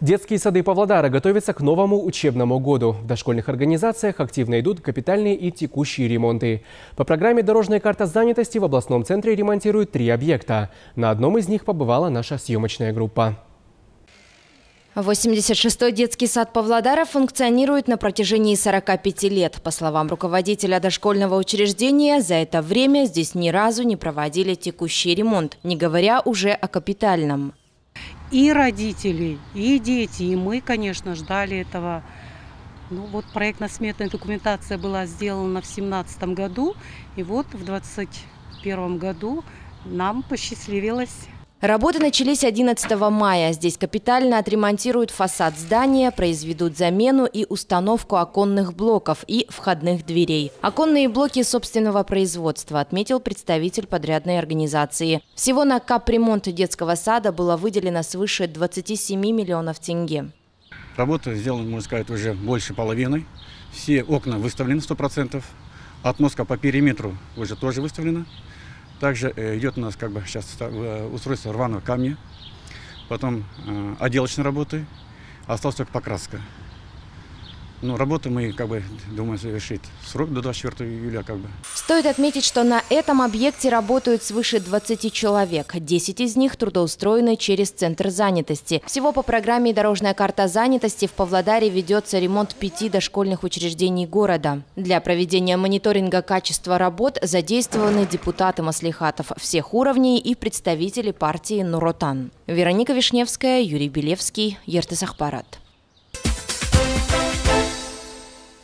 Детские сады Павлодара готовятся к новому учебному году. В дошкольных организациях активно идут капитальные и текущие ремонты. По программе «Дорожная карта занятости» в областном центре ремонтируют 3 объекта. На одном из них побывала наша съемочная группа. 86-й детский сад Павлодара функционирует на протяжении 45 лет. По словам руководителя дошкольного учреждения, за это время здесь ни разу не проводили текущий ремонт, не говоря уже о капитальном. И родители, и дети, и мы, конечно, ждали этого. Ну вот проектно-сметная документация была сделана в 2017 году, и вот в 2021 году нам посчастливилось. Работы начались 11 мая. Здесь капитально отремонтируют фасад здания, произведут замену и установку оконных блоков и входных дверей. Оконные блоки собственного производства, отметил представитель подрядной организации. Всего на капремонт детского сада было выделено свыше 27 миллионов тенге. Работа сделана, можно сказать, уже больше половины. Все окна выставлены 100%. Отмостка по периметру уже тоже выставлена. Также идет у нас сейчас устройство рваного камня, потом отделочные работы, осталась только покраска. Но работу мы, думаем, завершить срок до 24 июля. Стоит отметить, что на этом объекте работают свыше 20 человек. 10 из них трудоустроены через Центр занятости. Всего по программе «Дорожная карта занятости» в Павлодаре ведется ремонт 5 дошкольных учреждений города. Для проведения мониторинга качества работ задействованы депутаты маслихатов всех уровней и представители партии Нур Отан. Вероника Вишневская, Юрий Белевский, Ертыс Ахпарат.